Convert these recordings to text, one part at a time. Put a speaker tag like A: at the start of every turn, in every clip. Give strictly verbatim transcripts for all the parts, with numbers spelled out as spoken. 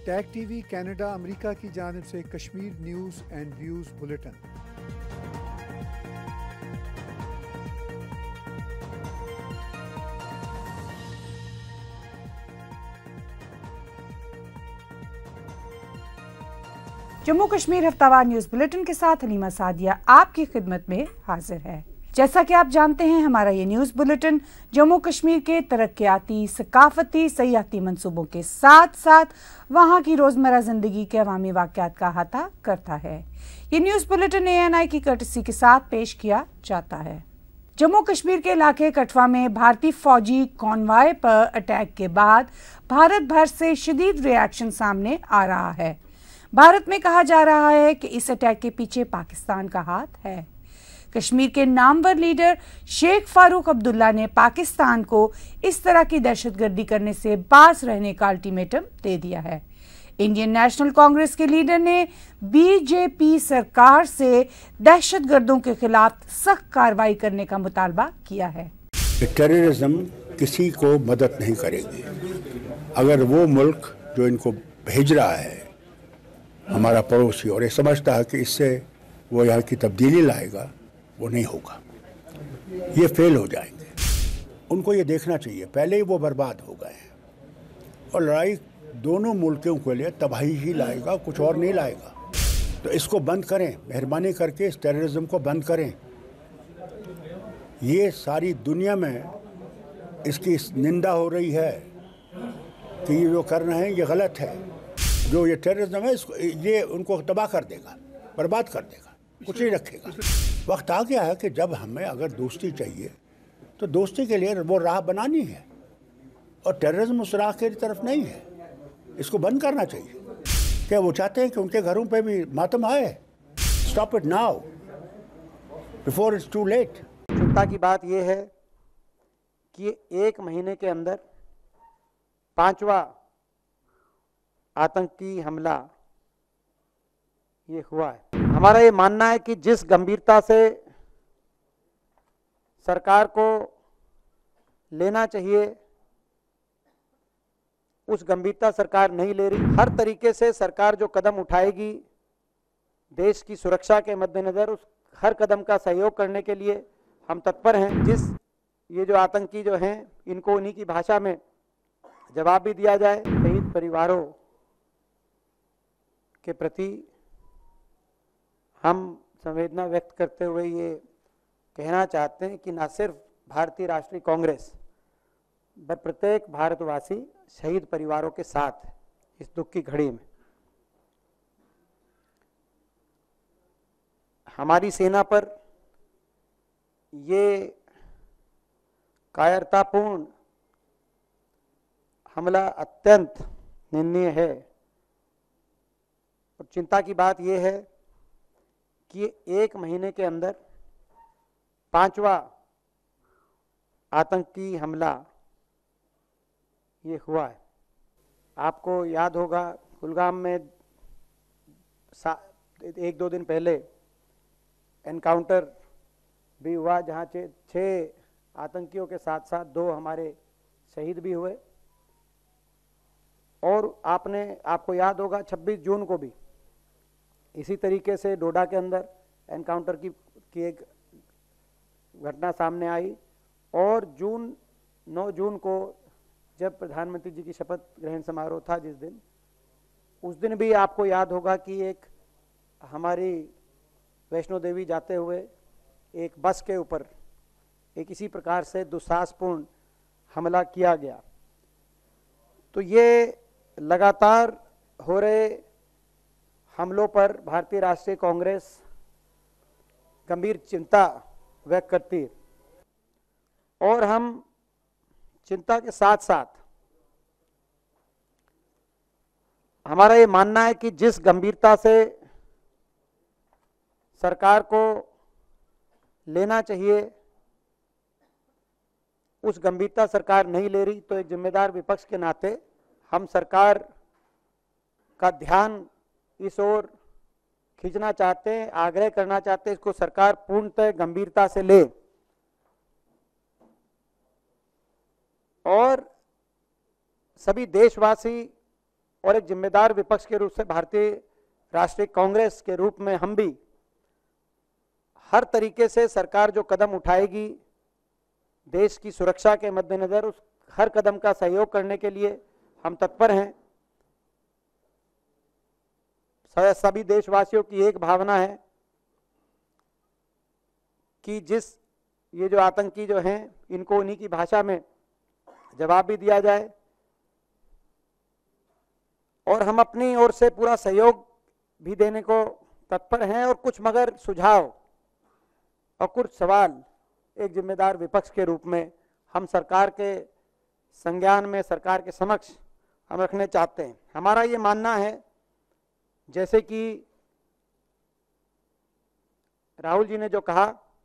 A: Tag TV Canada America की जानिब से Kashmir news and views bulletin.
B: Jammu Kashmir हफ्तावार न्यूज़ बुलेटिन के साथ हलीमा सादिया आपकी खिदमत में हाजिर है। जैसा कि आप जानते हैं, हमारा ये न्यूज़ बुलेटिन जम्मू कश्मीर के तरक्याती, सकाफती, सयाहती मंसूबों के साथ साथ वहाँ की रोज़मर्रा ज़िंदगी के अवामी वाक़यात का अहाता करता है। ये news bulletin A N I की कर्टसी के साथ पेश किया जाता है। जम्मू कश्मीर के इलाके कठवा में भारतीय फौजी कॉन्वॉय पर अटैक के बाद भारत भर से शदीद रिएक्शन सामने आ रहा है। भारत में कहा जा रहा है कि इस अटैक के पीछे पाकिस्तान का हाथ है। कश्मीर के नामवर लीडर शेख फारूक अब्दुल्ला ने पाकिस्तान को इस तरह की दहशतगर्दी करने से बाज रहने का अल्टीमेटम दे दिया है। इंडियन नेशनल कांग्रेस के लीडर ने बीजेपी सरकार से दहशतगर्दों के खिलाफ सख्त कार्रवाई करने का मुतालबा किया है।
C: टेररिज्म किसी को मदद नहीं करेगी। अगर वो मुल्क जो इनको भेज रहा है, हमारा पड़ोसी, और ये समझता है कि इससे वो यहाँ की तब्दीली लाएगा, वो नहीं होगा, ये फेल हो जाएंगे। उनको ये देखना चाहिए पहले ही वो बर्बाद हो गए हैं, और लड़ाई दोनों मुल्कों के लिए तबाही ही लाएगा, कुछ और नहीं लाएगा। तो इसको बंद करें, मेहरबानी करके इस टेररिज्म को बंद करें। ये सारी दुनिया में इसकी निंदा हो रही है कि ये जो कर रहे हैं ये गलत है। जो ये टेररिज्म है, इसको ये उनको तबाह कर देगा, बर्बाद कर देगा, कुछ नहीं रखेगा। वक्त आ गया है कि जब हमें अगर दोस्ती चाहिए तो दोस्ती के लिए वो राह बनानी है, और टेररिज्म उस राह की तरफ नहीं है। इसको बंद करना चाहिए। क्या वो चाहते हैं कि उनके घरों पे भी मातम आए? Stop it now before it's too late.
D: चिंता की बात यह है कि एक महीने के अंदर पांचवा आतंकी हमला ये हुआ है। हमारा ये मानना है कि जिस गंभीरता से सरकार को लेना चाहिए उस गंभीरता सरकार नहीं ले रही। हर तरीके से सरकार जो कदम उठाएगी देश की सुरक्षा के मद्देनजर, उस हर कदम का सहयोग करने के लिए हम तत्पर हैं। जिस ये जो आतंकी जो हैं, इनको उन्हीं की भाषा में जवाब भी दिया जाए। शहीद परिवारों के प्रति हम संवेदना व्यक्त करते हुए ये कहना चाहते हैं कि न सिर्फ भारतीय राष्ट्रीय कांग्रेस पर प्रत्येक भारतवासी शहीद परिवारों के साथ है इस दुख की घड़ी में। हमारी सेना पर ये कायरतापूर्ण हमला अत्यंत निंदनीय है, और चिंता की बात यह है कि एक महीने के अंदर पांचवा आतंकी हमला ये हुआ है। आपको याद होगा कुलगाम में एक दो दिन पहले एनकाउंटर भी हुआ, जहां छः आतंकियों के साथ साथ दो हमारे शहीद भी हुए। और आपने आपको याद होगा छब्बीस जून को भी इसी तरीके से डोडा के अंदर एनकाउंटर की, की एक घटना सामने आई। और जून नौ जून को जब प्रधानमंत्री जी की शपथ ग्रहण समारोह था जिस दिन, उस दिन भी आपको याद होगा कि एक हमारी वैष्णो देवी जाते हुए एक बस के ऊपर एक इसी प्रकार से दुस्साहसपूर्ण हमला किया गया। तो ये लगातार हो रहे हमलों पर भारतीय राष्ट्रीय कांग्रेस गंभीर चिंता व्यक्त करती है, और हम चिंता के साथ साथ हमारा ये मानना है कि जिस गंभीरता से सरकार को लेना चाहिए उस गंभीरता सरकार नहीं ले रही। तो एक जिम्मेदार विपक्ष के नाते हम सरकार का ध्यान इस ओर खींचना चाहते हैं, आग्रह करना चाहते हैं इसको सरकार पूर्णतः गंभीरता से ले, और सभी देशवासी और एक जिम्मेदार विपक्ष के रूप से भारतीय राष्ट्रीय कांग्रेस के रूप में हम भी हर तरीके से सरकार जो कदम उठाएगी देश की सुरक्षा के मद्देनजर उस हर कदम का सहयोग करने के लिए हम तत्पर हैं। सभी देशवासियों की एक भावना है कि जिस ये जो आतंकी जो हैं इनको उन्हीं की भाषा में जवाब भी दिया जाए और हम अपनी ओर से पूरा सहयोग भी देने को तत्पर हैं। और कुछ मगर सुझाव और कुछ सवाल एक जिम्मेदार विपक्ष के रूप में हम सरकार के संज्ञान में, सरकार के समक्ष हम रखने चाहते हैं। हमारा ये मानना है, जैसे कि राहुल जी ने जो कहा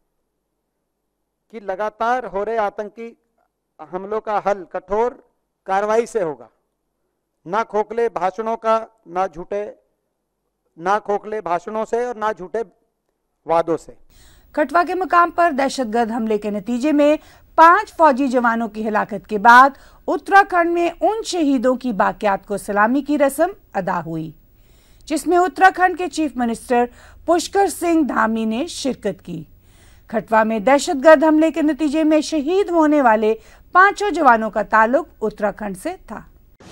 D: कि लगातार हो रहे आतंकी हमलों का हल कठोर कार्रवाई से होगा, ना खोखले भाषणों का, ना झूठे ना खोखले भाषणों से और ना झूठे वादों से।
B: कठवा के मुकाम पर दहशतगर्द हमले के नतीजे में पांच फौजी जवानों की हिलाकत के बाद उत्तराखंड में उन शहीदों की बाकियात को सलामी की रस्म अदा हुई, जिसमें उत्तराखंड के चीफ मिनिस्टर पुष्कर सिंह धामी ने शिरकत की। खटवा में दहशतगर्द हमले के नतीजे में शहीद होने वाले पांचों जवानों का ताल्लुक उत्तराखंड से था।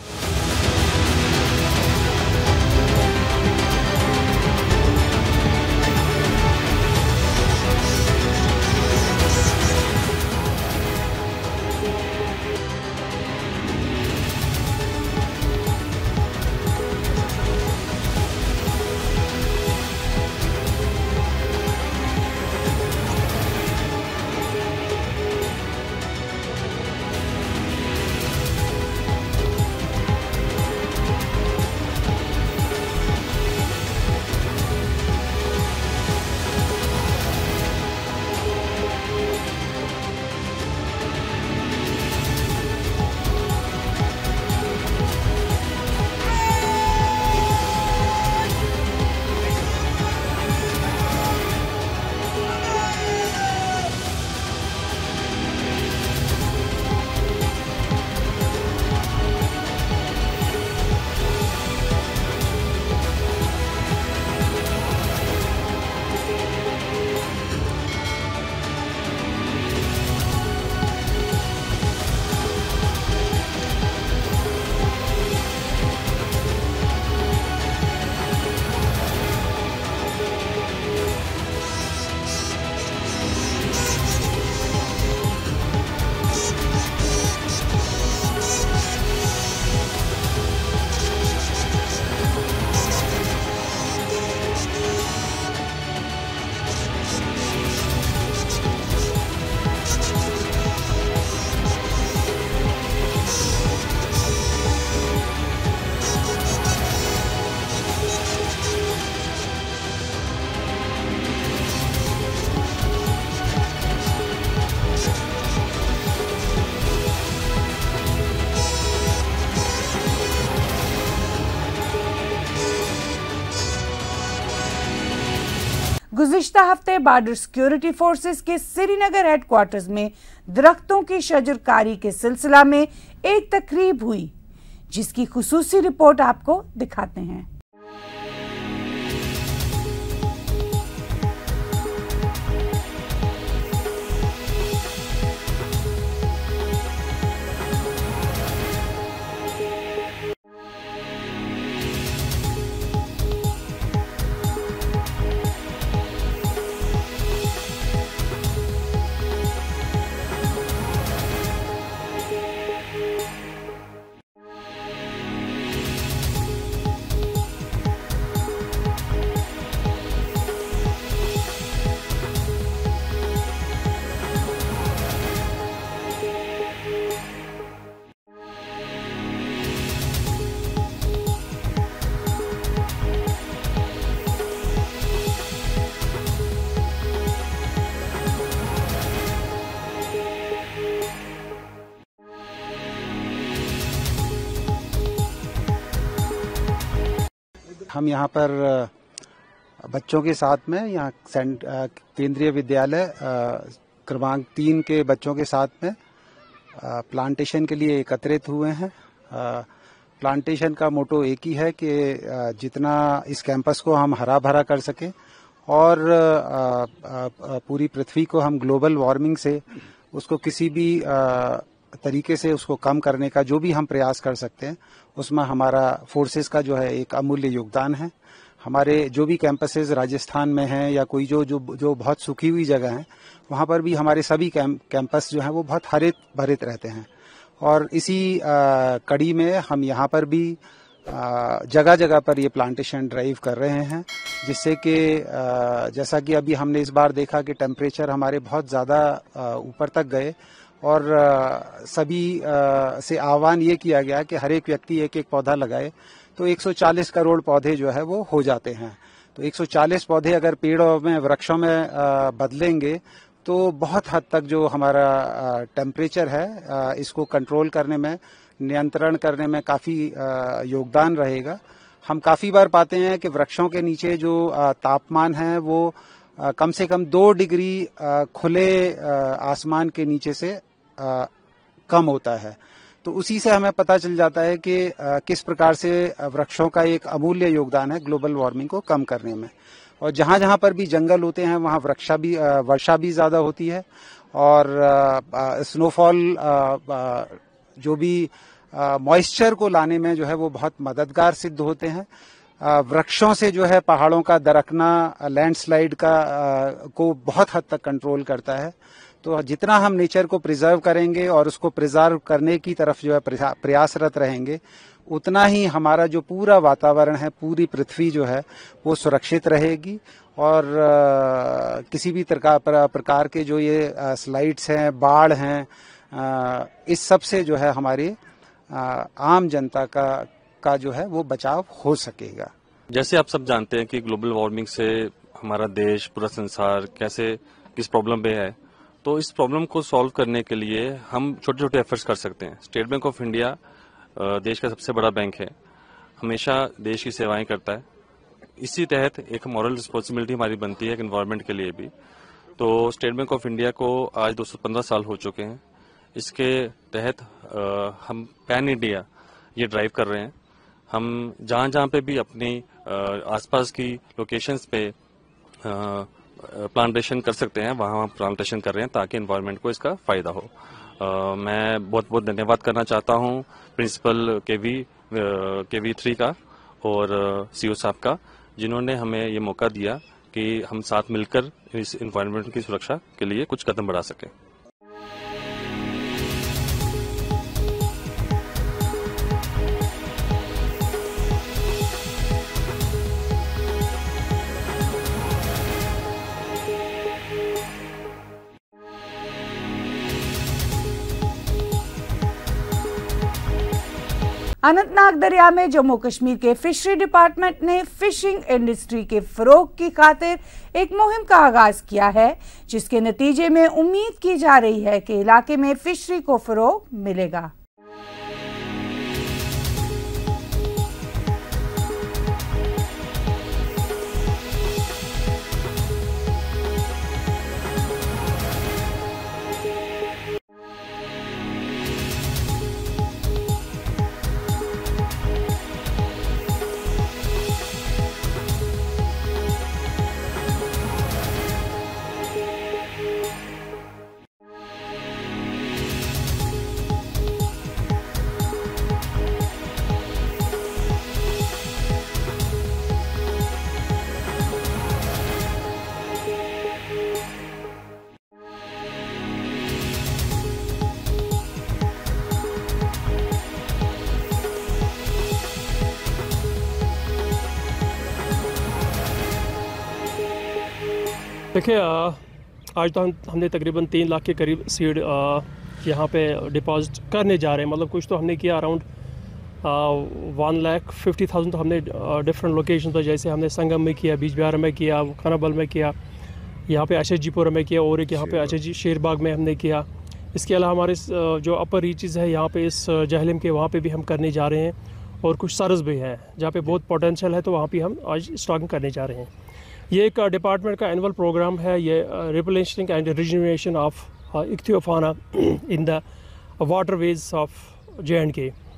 B: गुज़िश्ता हफ्ते बॉर्डर सिक्योरिटी फोर्सेस के श्रीनगर हेडक्वार्टर्स में दरख्तों की शजरकारी के सिलसिला में एक तकरीब हुई, जिसकी खुसूसी रिपोर्ट आपको दिखाते हैं।
E: हम यहाँ पर बच्चों के साथ में यहाँ केंद्रीय विद्यालय क्रमांक तीन के बच्चों के साथ में प्लांटेशन के लिए एकत्रित हुए हैं। प्लांटेशन का मोटो एक ही है कि जितना इस कैंपस को हम हरा भरा कर सकें और पूरी पृथ्वी को हम ग्लोबल वार्मिंग से उसको किसी भी तरीके से उसको कम करने का जो भी हम प्रयास कर सकते हैं उसमें हमारा फोर्सेस का जो है एक अमूल्य योगदान है। हमारे जो भी कैंपसेस राजस्थान में हैं या कोई जो जो जो बहुत सूखी हुई जगह है वहाँ पर भी हमारे सभी कैंपस जो हैं वो बहुत हरित भरित रहते हैं और इसी आ, कड़ी में हम यहाँ पर भी जगह जगह पर ये प्लांटेशन ड्राइव कर रहे हैं, जिससे कि जैसा कि अभी हमने इस बार देखा कि टेम्परेचर हमारे बहुत ज़्यादा ऊपर तक गए और सभी से आह्वान ये किया गया कि हर एक व्यक्ति एक एक पौधा लगाए, तो एक सौ चालीस करोड़ पौधे जो है वो हो जाते हैं। तो एक सौ चालीस पौधे अगर पेड़ों में वृक्षों में बदलेंगे तो बहुत हद तक जो हमारा टेम्परेचर है इसको कंट्रोल करने में, नियंत्रण करने में काफ़ी योगदान रहेगा। हम काफ़ी बार पाते हैं कि वृक्षों के नीचे जो तापमान है वो कम से कम दो डिग्री खुले आसमान के नीचे से कम होता है। तो उसी से हमें पता चल जाता है कि किस प्रकार से वृक्षों का एक अमूल्य योगदान है ग्लोबल वार्मिंग को कम करने में। और जहाँ जहाँ पर भी जंगल होते हैं वहाँ वृक्षा भी वर्षा भी ज़्यादा होती है और स्नोफॉल जो भी मॉइस्चर को लाने में जो है वो बहुत मददगार सिद्ध होते हैं। वृक्षों से जो है पहाड़ों का दरकना लैंडस्लाइड का को बहुत हद तक कंट्रोल करता है। तो जितना हम नेचर को प्रिजर्व करेंगे और उसको प्रिजर्व करने की तरफ जो है प्रयासरत रहेंगे, उतना ही हमारा जो पूरा वातावरण है, पूरी पृथ्वी जो है वो सुरक्षित रहेगी और आ, किसी भी प्रकार के जो ये स्लाइड्स हैं, बाढ़ हैं, आ, इस सब से जो है हमारी आ, आम जनता का का जो है वो बचाव हो सकेगा।
F: जैसे आप सब जानते हैं कि ग्लोबल वार्मिंग से हमारा देश, पूरा संसार कैसे किस प्रॉब्लम में है, तो इस प्रॉब्लम को सॉल्व करने के लिए हम छोटे छोटे एफर्ट्स कर सकते हैं। स्टेट बैंक ऑफ इंडिया देश का सबसे बड़ा बैंक है, हमेशा देश की सेवाएं करता है। इसी तहत एक मॉरल रिस्पॉन्सिबिलिटी हमारी बनती है एनवायरनमेंट के लिए भी। तो स्टेट बैंक ऑफ इंडिया को आज दो सौ पंद्रह साल हो चुके हैं। इसके तहत आ, हम पैन इंडिया ये ड्राइव कर रहे हैं। हम जहाँ जहाँ पे भी अपनी आ, आसपास की लोकेशंस पे प्लांटेशन कर सकते हैं वहाँ प्लांटेशन कर रहे हैं ताकि एनवायरनमेंट को इसका फायदा हो। आ, मैं बहुत बहुत धन्यवाद करना चाहता हूँ प्रिंसिपल केवी केवी थ्री का और सीओ साहब का, जिन्होंने हमें ये मौका दिया कि हम साथ मिलकर इस एनवायरनमेंट की सुरक्षा के लिए कुछ कदम बढ़ा सकें।
B: अनंतनाग दरिया में जम्मू कश्मीर के फिशरी डिपार्टमेंट ने फिशिंग इंडस्ट्री के फरोग की खातिर एक मुहिम का आगाज किया है, जिसके नतीजे में उम्मीद की जा रही है कि इलाके में फिशरी को फरोग मिलेगा।
G: देखिए, आज तो हम हमने तकरीबन तीन लाख के करीब सीड यहाँ पे डिपॉजिट करने जा रहे हैं। मतलब कुछ तो हमने किया around one lakh fifty thousand तो हमने डिफरेंट लोकेशन पर, जैसे हमने संगम में किया, बीज बिहार में किया, खानाबल में किया, यहाँ पे अशजीपुर में किया और एक यहाँ पे अशजी शेरबाग में हमने किया। इसके अलावा हमारे जो अपर रीचेज़ है यहाँ पे इस जहलम के, वहाँ पे भी हम करने जा रहे हैं और कुछ सरस भी है जहाँ पे बहुत पोटेंशियल है, तो वहाँ पे हम आज स्टॉकिंग करने जा रहे हैं। ये एक डिपार्टमेंट का एनुअल प्रोग्राम है, ये replenishing and rejuvenation of ichthyofauna in the waterways of J and K.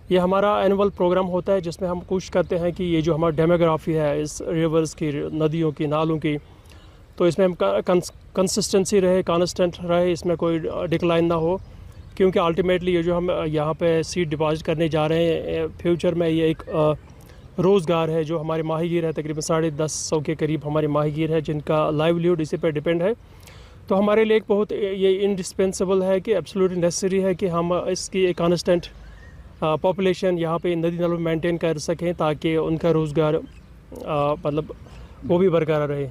G: ये हमारा एनुअल प्रोग्राम होता है जिसमें हम कोशिश करते हैं कि ये जो हमारा डेमोग्राफी है इस रिवर्स की, नदियों की, नालों की, तो इसमें हम कंसिस्टेंसी रहे, कांस्टेंट रहे, इसमें कोई डिक्लाइन ना हो, क्योंकि अल्टीमेटली ये जो हम यहाँ पे सीड डिपॉजिट करने जा रहे हैं फ्यूचर में, ये एक रोज़गार है जो हमारे माहीगीर है, तकरीबन साढ़े दस सौ के करीब हमारे माहीगीर है जिनका लाइवलीहुड इसी पर डिपेंड है। तो हमारे लिए एक बहुत ये इंडिस्पेंसिबल है कि एब्सोल्युटली नेसेसरी है कि हम इसकी एक कांस्टेंट पॉपुलेशन यहाँ पे नदी नालों में मेंटेन कर सकें ताकि उनका रोज़गार मतलब वो भी बरकरार रहे।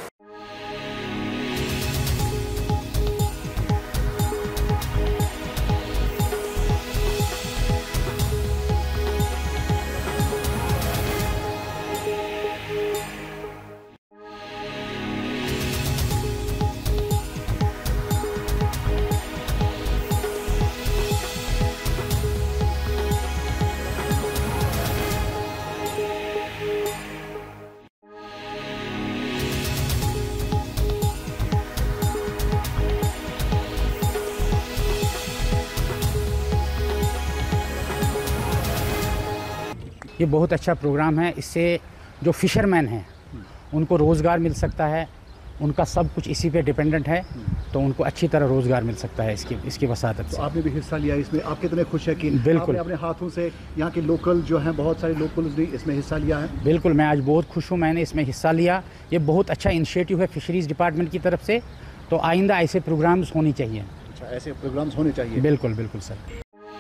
H: ये बहुत अच्छा प्रोग्राम है। इससे जो फिशरमैन हैं उनको रोज़गार मिल सकता है, उनका सब कुछ इसी पे डिपेंडेंट है, तो उनको अच्छी तरह रोज़गार मिल सकता है इसकी इसकी वसादत से।
I: तो आपने भी हिस्सा लिया इसमें, आप कितने खुश हैं कि
H: बिल्कुल
I: आपने अपने हाथों से यहाँ के लोकल जो हैं बहुत सारे लोकल्स ने इसमें हिस्सा लिया है?
H: बिल्कुल, मैं आज बहुत खुश हूँ मैंने इसमें हिस्सा लिया। ये बहुत अच्छा इनिशिएटिव है फिशरीज़ डिपार्टमेंट की तरफ से, तो आइंदा ऐसे प्रोग्राम्स होने चाहिए।
I: अच्छा, ऐसे प्रोग्राम्स होने चाहिए।
H: बिल्कुल बिल्कुल सर।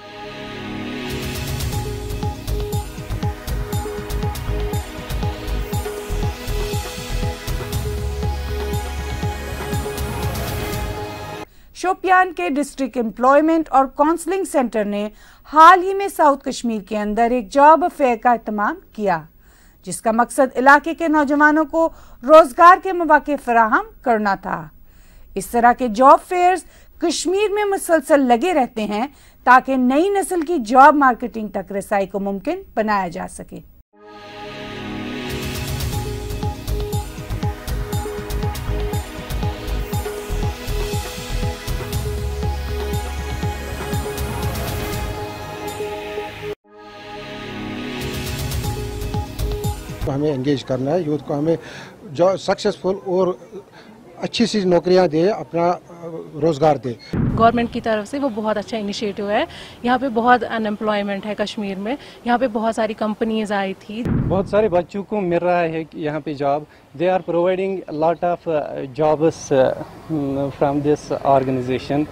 B: शोपियान के डिस्ट्रिक्ट एम्प्लॉयमेंट और काउंसलिंग सेंटर ने हाल ही में साउथ कश्मीर के अंदर एक जॉब फेयर का एहतमाम किया, जिसका मकसद इलाके के नौजवानों को रोजगार के मौके फराहम करना था। इस तरह के जॉब फेयर्स कश्मीर में मुसलसल लगे रहते हैं ताकि नई नस्ल की जॉब मार्केटिंग तक रसाई को मुमकिन बनाया जा सके।
J: हमें एंगेज करना है यूथ को, हमें जो सक्सेसफुल और अच्छी सी नौकरियां दे, अपना रोज़गार दे।
K: गवर्नमेंट की तरफ से वो बहुत अच्छा इनिशिएटिव है। यहाँ पे बहुत अनएम्प्लॉयमेंट है कश्मीर में, यहाँ पे बहुत सारी कंपनीज आई थी,
L: बहुत सारे बच्चों को मिल रहा है यहाँ पे job. They are providing lot of jobs from this organisation.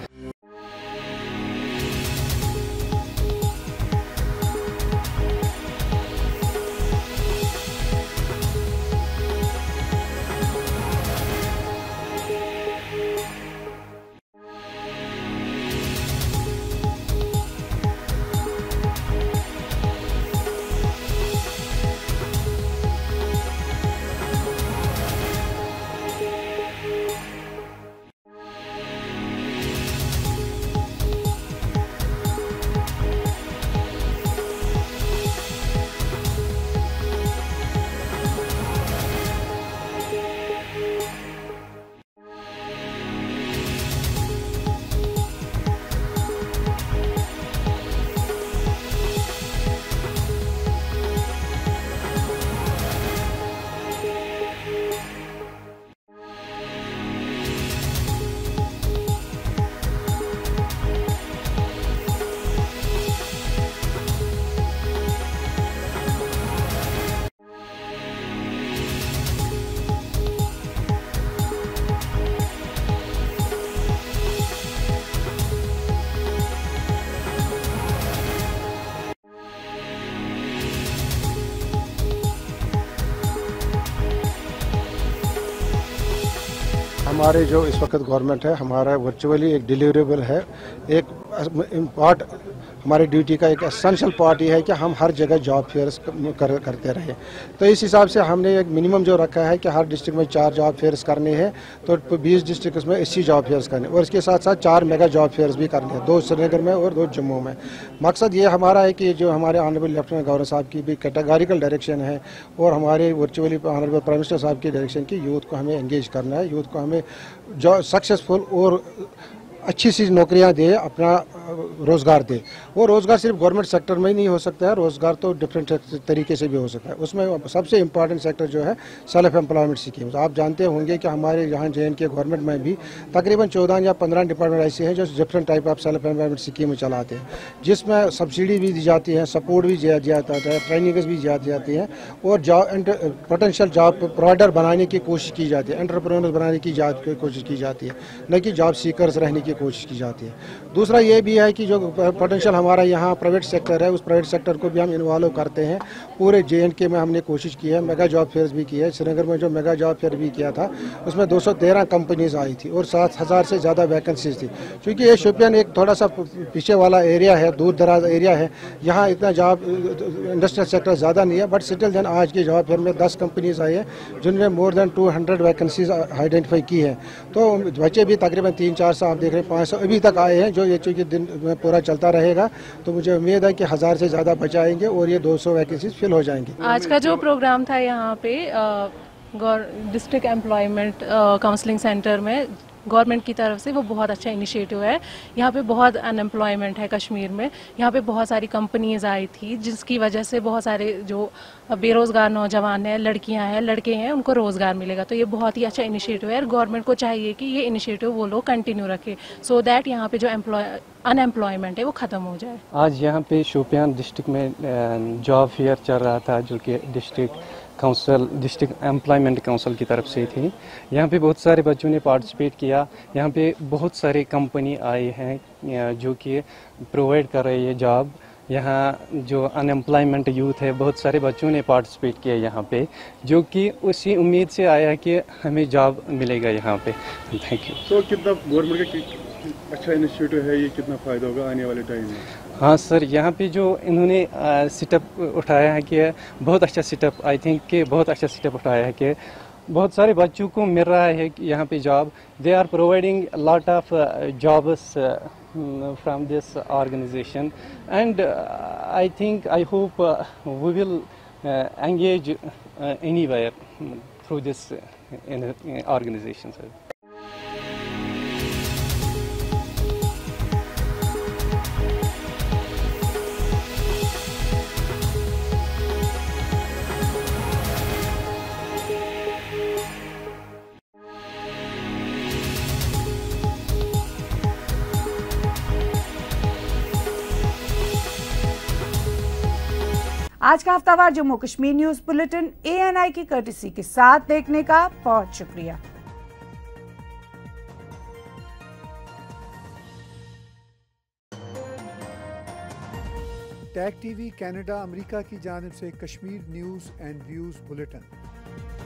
J: हमारे जो इस वक्त गवर्नमेंट है, हमारा वर्चुअली एक डिलीवरेबल है, एक पार्ट हमारी ड्यूटी का एक एसेंशियल पार्ट ये है कि हम हर जगह जॉब फेयर्स कर, करते रहे। तो इस हिसाब से हमने एक मिनिमम जो रखा है कि हर डिस्ट्रिक्ट में चार जॉब फेयर्स करने हैं, तो बीस डिस्ट्रिक्ट में अस्सी जॉब फेयर्स करने, और इसके साथ साथ चार मेगा जॉब फेयर्स भी करने हैं, दो श्रीनगर में और दो जम्मू में। मकसद ये हमारा है कि जो हमारे ऑनरेबल लेफ्टिनेंट गवर्नर साहब की भी कैटेगोरिकल डायरेक्शन है और हमारे वर्चुअली ऑनरेबल प्राइम मिनिस्टर साहब की डायरेक्शन की यूथ को हमें एंगेज करना है, यूथ को हमें जो सक्सेसफुल और अच्छी सी नौकरियां दे, अपना रोज़गार दे। वो रोज़गार सिर्फ गवर्नमेंट सेक्टर में ही नहीं हो सकता है, रोज़गार तो डिफरेंट तरीके से भी हो सकता है। उसमें सबसे इम्पॉर्टेंट सेक्टर जो है सेल्फ एम्प्लॉयमेंट स्कीम्स। आप जानते होंगे कि हमारे यहाँ जे एन के गवर्नमेंट में भी तकरीबन चौदह या पंद्रह डिपार्टमेंट ऐसे हैं जो different type of self employment scheme चलाते हैं, जिसमें सब्सिडी भी दी जाती है, सपोर्ट भी दिया जाता है, ट्रेनिंग्स भी दी जाती हैं और जॉब पोटेंशियल जॉब प्रोवाइडर बनाने की कोशिश की जाती है, एंटरप्रेन्योर बनाने की कोशिश की जाती है, न कि जॉब सीकर्स रहने की कोशिश की जाती है। दूसरा ये भी है कि जो पोटेंशियल हमारा यहाँ प्राइवेट सेक्टर है, उस प्राइवेट सेक्टर को भी हम इन्वॉल्व करते हैं। पूरे जे एंड के में हमने कोशिश की है, मेगा जॉब फेयर्स भी की है। श्रीनगर में जो मेगा जॉब फेयर भी किया था उसमें दो सौ तेरह कंपनीज आई थी और सात हज़ार से ज़्यादा वैकेंसीज थी। क्योंकि ये शोपियान एक थोड़ा सा पीछे वाला एरिया है, दूर दराज एरिया है, यहाँ इतना जॉब इंडस्ट्रियल सेक्टर ज़्यादा नहीं है, बट स्टिल देन आज की जॉब फेयर में दस कंपनीज आई है जिनमें more than two hundred vacancies identify की है। तो बच्चे भी तकरीबन तीन चार सौ आप देख रहे हैं, पाँच सौ अभी तक आए हैं। जो ये चूँकि दिन में पूरा चलता रहेगा तो मुझे उम्मीद है कि हज़ार से ज़्यादा बचाएंगे और ये दो सौ वैकेंसीज फिल हो जाएंगी।
K: आज का जो प्रोग्राम था यहाँ पे डिस्ट्रिक्ट एम्प्लॉयमेंट काउंसलिंग सेंटर में गवर्नमेंट की तरफ से, वो बहुत अच्छा इनिशिएटिव है। यहाँ पे बहुत अनएम्प्लॉयमेंट है कश्मीर में, यहाँ पे बहुत सारी कंपनीज आई थी जिसकी वजह से बहुत सारे जो बेरोज़गार नौजवान हैं, लड़कियाँ हैं, लड़के हैं, उनको रोज़गार मिलेगा। तो ये बहुत ही अच्छा इनिशिएटिव है और गवर्नमेंट को चाहिए कि ये इनिशिएटिव वो लोग कंटिन्यू रखे सो दैट यहाँ पे जो एम्प्लॉय अनएम्प्लॉयमेंट है वो ख़त्म हो जाए।
L: आज यहाँ पे शोपियान डिस्ट्रिक्ट में जॉब फेयर चल रहा था जो कि district council district employment council की तरफ से थी। यहाँ पे बहुत सारे बच्चों ने पार्टिसिपेट किया। यहाँ पे बहुत सारे कंपनी आए हैं जो कि प्रोवाइड कर रही है जॉब। यहाँ जो अनएम्प्लॉयमेंट यूथ है, बहुत सारे बच्चों ने पार्टिसिपेट किया यहाँ पे, जो कि उसी उम्मीद से आया कि हमें जॉब मिलेगा यहाँ पे। Thank you.
M: तो कितना गवर्नमेंट का अच्छा इनिशिएटिव है ये, कितना फ़ायदा होगा आने वाले टाइम में?
L: हाँ सर, यहाँ पे जो इन्होंने सेटअप उठाया है कि बहुत अच्छा सेटअप, आई थिंक कि बहुत अच्छा सेटअप उठाया है कि बहुत सारे बच्चों को मिल रहा है कि यहाँ पे job. They are providing lot of jobs from this organisation and I think I hope we will engage anywhere through this organisation sir.
B: आज का हफ्तावार Jammu Kashmir news bulletin A N I की कर्टिसी के साथ देखने का बहुत शुक्रिया।
A: टैग टीवी कनाडा अमेरिका की जानिब से Kashmir news and views bulletin.